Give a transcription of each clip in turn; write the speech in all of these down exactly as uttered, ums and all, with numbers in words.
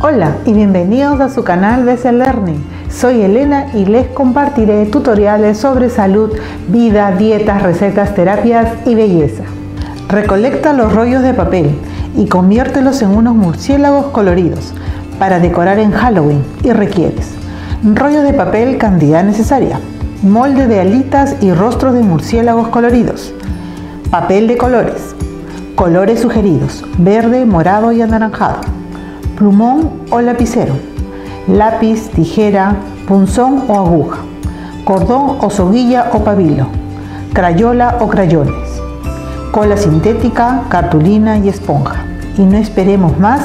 Hola y bienvenidos a su canal B C Learning. Soy Elena y les compartiré tutoriales sobre salud, vida, dietas, recetas, terapias y belleza. Recolecta los rollos de papel y conviértelos en unos murciélagos coloridos para decorar en Halloween y requieres rollos de papel cantidad necesaria, molde de alitas y rostros de murciélagos coloridos, papel de colores, colores sugeridos, verde, morado y anaranjado, plumón o lapicero, lápiz, tijera, punzón o aguja, cordón o soguilla o pabilo, crayola o crayones, cola sintética, cartulina y esponja. Y no esperemos más,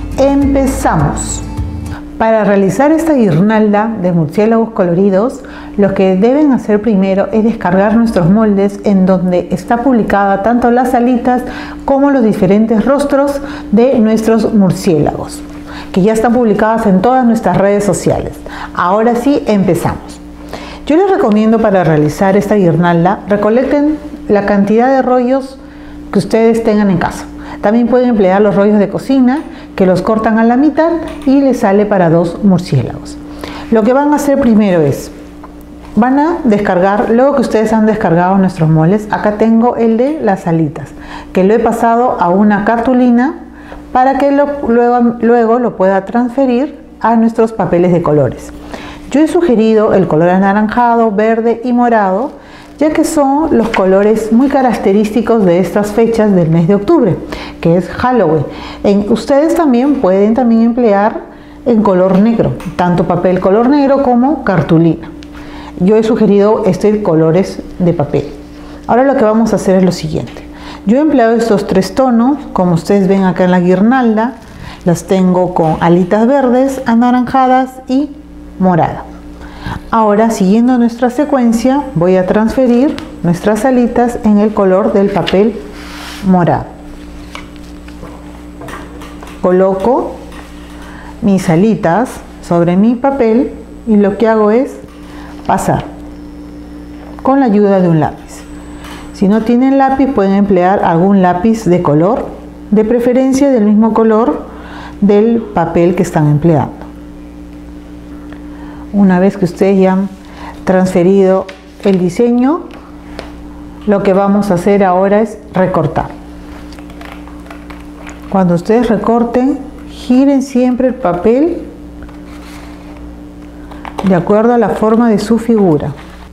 ¡empezamos! Para realizar esta guirnalda de murciélagos coloridos, lo que deben hacer primero es descargar nuestros moldes en donde está publicada tanto las alitas como los diferentes rostros de nuestros murciélagos, que ya están publicadas en todas nuestras redes sociales. Ahora sí, empezamos. Yo les recomiendo para realizar esta guirnalda, recolecten la cantidad de rollos que ustedes tengan en casa. También pueden emplear los rollos de cocina, que los cortan a la mitad y les sale para dos murciélagos. Lo que van a hacer primero es, van a descargar, luego que ustedes han descargado nuestros moldes, acá tengo el de las alitas, que lo he pasado a una cartulina para que lo, luego, luego lo pueda transferir a nuestros papeles de colores. Yo he sugerido el color anaranjado, verde y morado, ya que son los colores muy característicos de estas fechas del mes de octubre, que es Halloween. En, ustedes también pueden también emplear en color negro, tanto papel color negro como cartulina. Yo he sugerido estos colores de papel. Ahora lo que vamos a hacer es lo siguiente. Yo he empleado estos tres tonos, como ustedes ven acá en la guirnalda, las tengo con alitas verdes, anaranjadas y morada. Ahora, siguiendo nuestra secuencia, voy a transferir nuestras alitas en el color del papel morado. Coloco mis alitas sobre mi papel y lo que hago es pasar con la ayuda de un lápiz. Si no tienen lápiz, pueden emplear algún lápiz de color, de preferencia del mismo color del papel que están empleando. Una vez que ustedes ya han transferido el diseño, lo que vamos a hacer ahora es recortar. Cuando ustedes recorten, giren siempre el papel de acuerdo a la forma de su figura.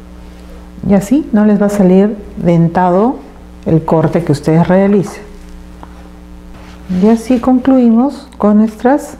Y así no les va a salir dentado el corte que ustedes realicen. Y así concluimos con nuestras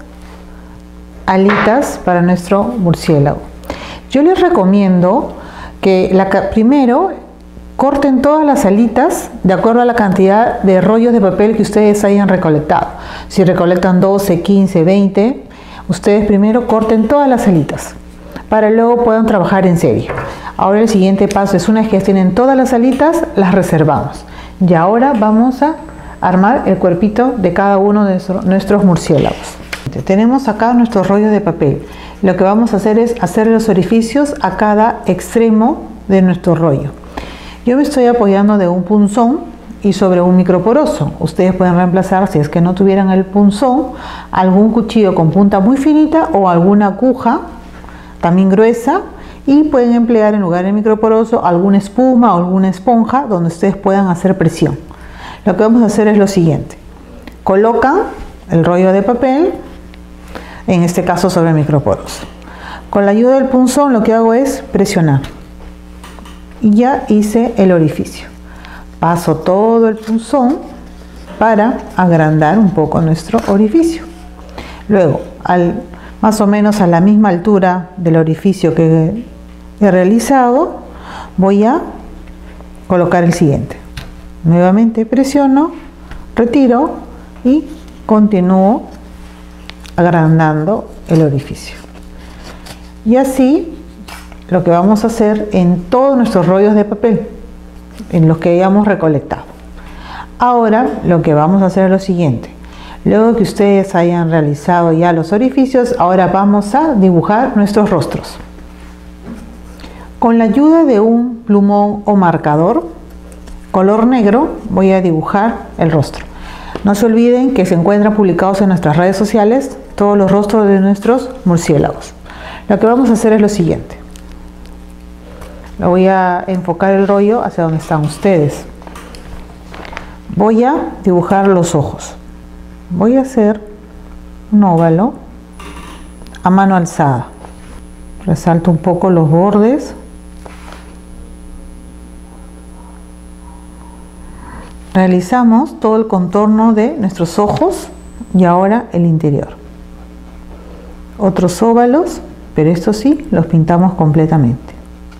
alitas para nuestro murciélago. Yo les recomiendo que la, primero corten todas las alitas de acuerdo a la cantidad de rollos de papel que ustedes hayan recolectado. Si recolectan doce, quince, veinte, ustedes primero corten todas las alitas para luego puedan trabajar en serie. Ahora el siguiente paso es, una vez que ya tienen todas las alitas, las reservamos. Y ahora vamos a armar el cuerpito de cada uno de nuestros murciélagos. Tenemos acá nuestros rollos de papel. Lo que vamos a hacer es hacer los orificios a cada extremo de nuestro rollo. Yo me estoy apoyando de un punzón y sobre un microporoso. Ustedes pueden reemplazar, si es que no tuvieran el punzón, algún cuchillo con punta muy finita o alguna aguja también gruesa, y pueden emplear en lugar del microporoso alguna espuma o alguna esponja donde ustedes puedan hacer presión. Lo que vamos a hacer es lo siguiente: colocan el rollo de papel, en este caso sobre el microporoso. Con la ayuda del punzón lo que hago es presionar y ya hice el orificio. Paso todo el punzón para agrandar un poco nuestro orificio. Luego, al, más o menos a la misma altura del orificio que he realizado, voy a colocar el siguiente. Nuevamente presiono, retiro y continúo agrandando el orificio. Y así lo que vamos a hacer en todos nuestros rollos de papel, en los que hayamos recolectado. Ahora lo que vamos a hacer es lo siguiente: luego que ustedes hayan realizado ya los orificios, ahora vamos a dibujar nuestros rostros. Con la ayuda de un plumón o marcador color negro voy a dibujar el rostro. No se olviden que se encuentran publicados en nuestras redes sociales todos los rostros de nuestros murciélagos. Lo que vamos a hacer es lo siguiente. Lo voy a enfocar el rollo hacia donde están ustedes. Voy a dibujar los ojos. Voy a hacer un óvalo a mano alzada. Resalto un poco los bordes. Realizamos todo el contorno de nuestros ojos y ahora el interior. Otros óvalos, pero estos sí los pintamos completamente.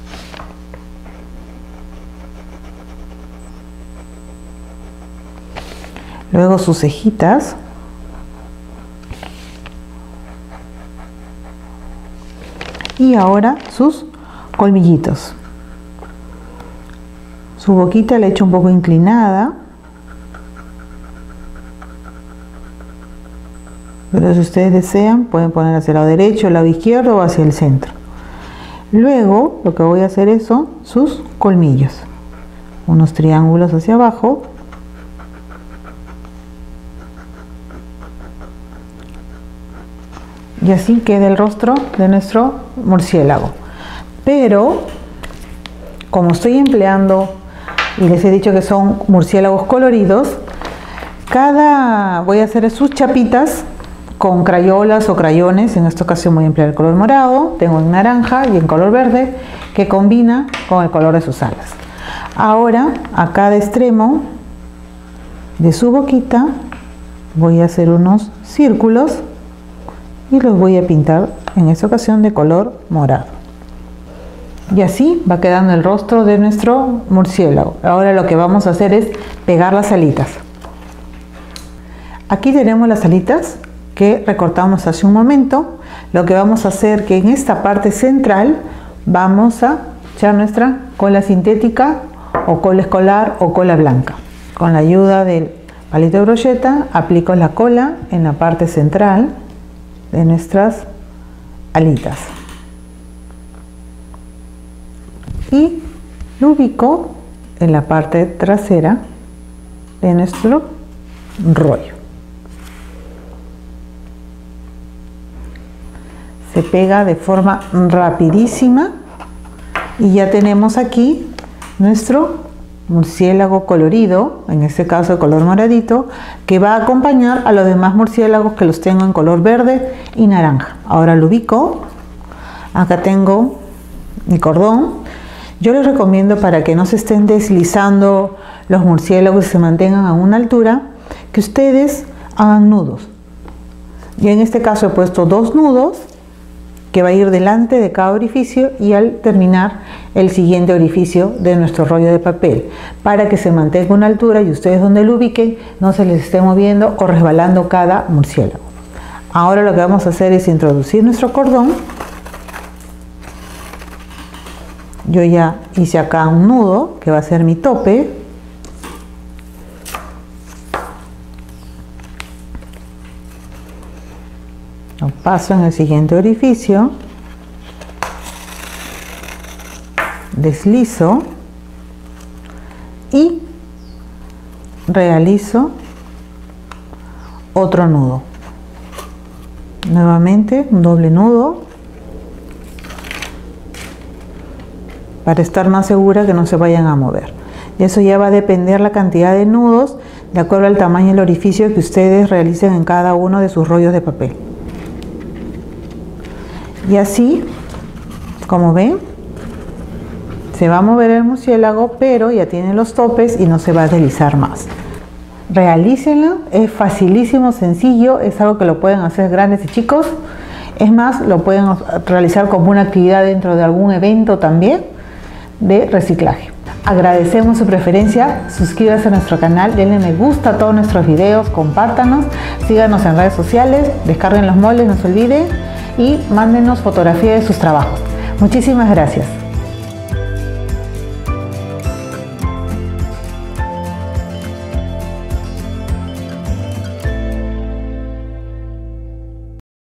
Luego sus cejitas. Y ahora sus colmillitos. Su boquita la he hecho un poco inclinada. Pero si ustedes desean, pueden poner hacia el lado derecho, el lado izquierdo o hacia el centro. Luego, lo que voy a hacer es son sus colmillos. Unos triángulos hacia abajo. Y así queda el rostro de nuestro murciélago. Pero, como estoy empleando, y les he dicho que son murciélagos coloridos, cada voy a hacer sus chapitas con crayolas o crayones. En esta ocasión voy a emplear el color morado, tengo en naranja y en color verde, que combina con el color de sus alas. Ahora, a cada extremo de su boquita, voy a hacer unos círculos y los voy a pintar en esta ocasión de color morado. Y así va quedando el rostro de nuestro murciélago. Ahora lo que vamos a hacer es pegar las alitas. Aquí tenemos las alitas que recortamos hace un momento. Lo que vamos a hacer que en esta parte central vamos a echar nuestra cola sintética o cola escolar o cola blanca. Con la ayuda del palito de brocheta aplico la cola en la parte central de nuestras alitas y lo ubico en la parte trasera de nuestro rollo. Se pega de forma rapidísima y ya tenemos aquí nuestro murciélago colorido, en este caso de color moradito, que va a acompañar a los demás murciélagos que los tengo en color verde y naranja. Ahora lo ubico. Acá tengo mi cordón. Yo les recomiendo, para que no se estén deslizando los murciélagos y se mantengan a una altura, que ustedes hagan nudos. Y en este caso he puesto dos nudos que va a ir delante de cada orificio y al terminar el siguiente orificio de nuestro rollo de papel, para que se mantenga una altura y ustedes donde lo ubiquen no se les esté moviendo o resbalando cada murciélago. Ahora lo que vamos a hacer es introducir nuestro cordón. Yo ya hice acá un nudo que va a ser mi tope. Lo paso en el siguiente orificio, deslizo y realizo otro nudo. Nuevamente un doble nudo para estar más segura que no se vayan a mover. Y eso ya va a depender la cantidad de nudos de acuerdo al tamaño del orificio que ustedes realicen en cada uno de sus rollos de papel. Y así, como ven, se va a mover el murciélago, pero ya tiene los topes y no se va a deslizar más. Realícenlo, es facilísimo, sencillo, es algo que lo pueden hacer grandes y chicos. Es más, lo pueden realizar como una actividad dentro de algún evento también de reciclaje. Agradecemos su preferencia, suscríbase a nuestro canal, denle me gusta a todos nuestros videos, compártanos, síganos en redes sociales, descarguen los moldes, no se olviden, y mándenos fotografía de sus trabajos. Muchísimas gracias.